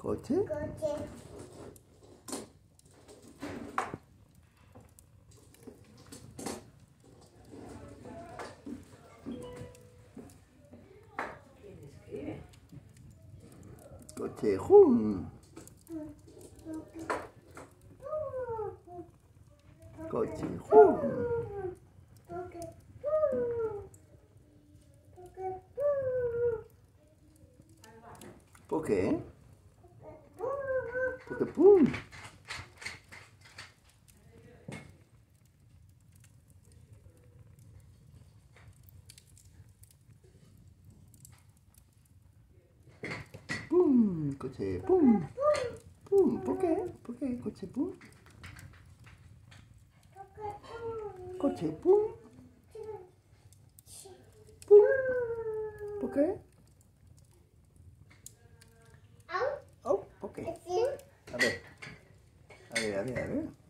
Coche. Coche. ¿Quién escribe? Cochejún. Cochejún. ¿Por qué? Porque pum. Pum, coche, pum. Pum, ¿por qué? ¿Por qué, coche, pum? Coche, pum. Pum. ¿Por qué? Oh, ¿por qué? A ver. A ver, a ver, a ver.